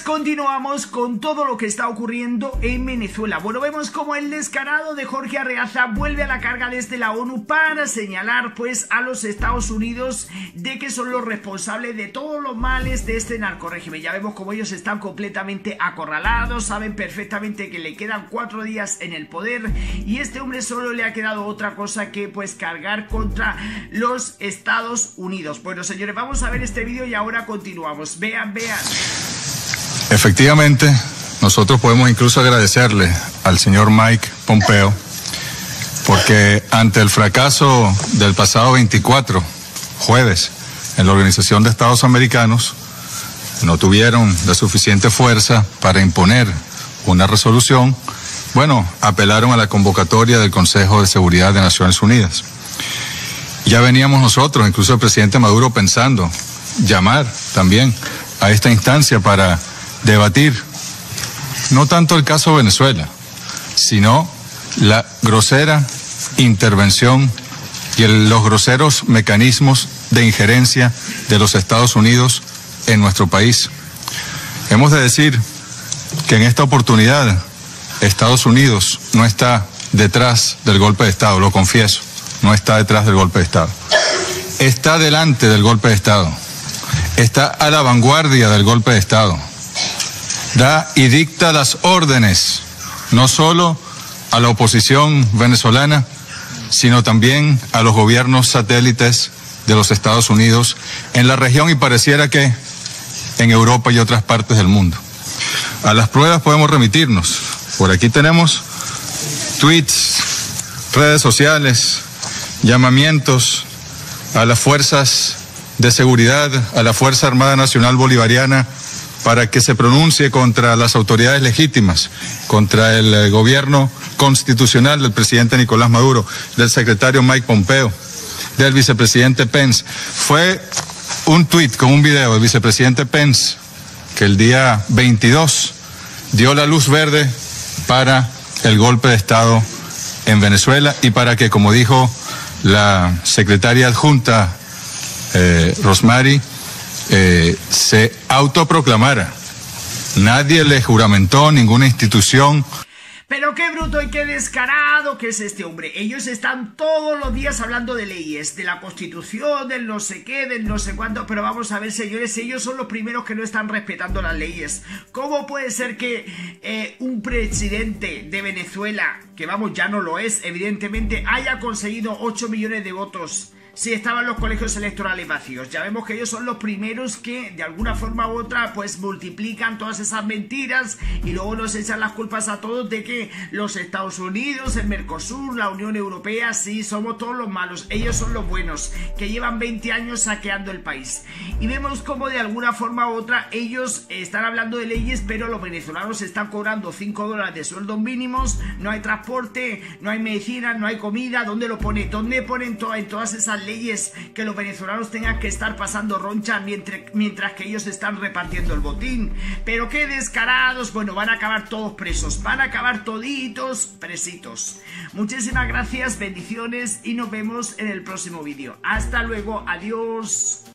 continuamos con todo lo que está ocurriendo en Venezuela. Bueno, vemos como el descarado de Jorge Arreaza vuelve a la carga desde la ONU para señalar pues a los Estados Unidos de que son los responsables de todos los males de este narcorrégimen. Ya vemos como ellos están completamente acorralados, saben perfectamente que le quedan 4 días en el poder y este hombre solo le ha quedado otra cosa que pues cargar contra los Estados Unidos. Bueno, señores, vamos a ver este vídeo y ahora continuamos. Vean. Efectivamente, nosotros podemos incluso agradecerle al señor Mike Pompeo porque ante el fracaso del pasado 24, jueves, en la Organización de Estados Americanos, no tuvieron la suficiente fuerza para imponer una resolución. Bueno, apelaron a la convocatoria del Consejo de Seguridad de Naciones Unidas. Ya veníamos nosotros, incluso el presidente Maduro, pensando llamar también a esta instancia para debatir no tanto el caso Venezuela, sino la grosera intervención y los groseros mecanismos de injerencia de los Estados Unidos en nuestro país. Hemos de decir que en esta oportunidad Estados Unidos no está detrás del golpe de Estado, lo confieso, no está detrás del golpe de Estado. Está delante del golpe de Estado, está a la vanguardia del golpe de Estado. Da y dicta las órdenes, no solo a la oposición venezolana, sino también a los gobiernos satélites de los Estados Unidos en la región y pareciera que en Europa y otras partes del mundo. A las pruebas podemos remitirnos. Por aquí tenemos tweets, redes sociales, llamamientos a las fuerzas de seguridad, a la Fuerza Armada Nacional Bolivariana, para que se pronuncie contra las autoridades legítimas, contra el gobierno constitucional del presidente Nicolás Maduro, del secretario Mike Pompeo, del vicepresidente Pence. Fue un tuit con un video del vicepresidente Pence que el día 22 dio la luz verde para el golpe de Estado en Venezuela y para que, como dijo la secretaria adjunta Rosmary, se autoproclamara. Nadie le juramentó, ninguna institución. Pero qué bruto y qué descarado que es este hombre. Ellos están todos los días hablando de leyes, de la Constitución, del no sé qué, del no sé cuánto. Pero vamos a ver, señores, ellos son los primeros que no están respetando las leyes. ¿Cómo puede ser que un presidente de Venezuela, que vamos, ya no lo es, evidentemente, haya conseguido 8 millones de votos? Si estaban los colegios electorales vacíos. Ya vemos que ellos son los primeros que de alguna forma u otra pues multiplican todas esas mentiras y luego nos echan las culpas a todos de que los Estados Unidos, el Mercosur, la Unión Europea, sí, somos todos los malos, ellos son los buenos, que llevan 20 años saqueando el país. Y vemos como de alguna forma u otra ellos están hablando de leyes, pero los venezolanos están cobrando $5 de sueldos mínimos, no hay transporte, no hay medicina, no hay comida. ¿Dónde lo pone? ¿Dónde ponen en todas esas leyes que los venezolanos tengan que estar pasando roncha mientras que ellos están repartiendo el botín? Pero qué descarados. Bueno, van a acabar todos presos, van a acabar toditos presitos. Muchísimas gracias, bendiciones y nos vemos en el próximo vídeo. Hasta luego, adiós.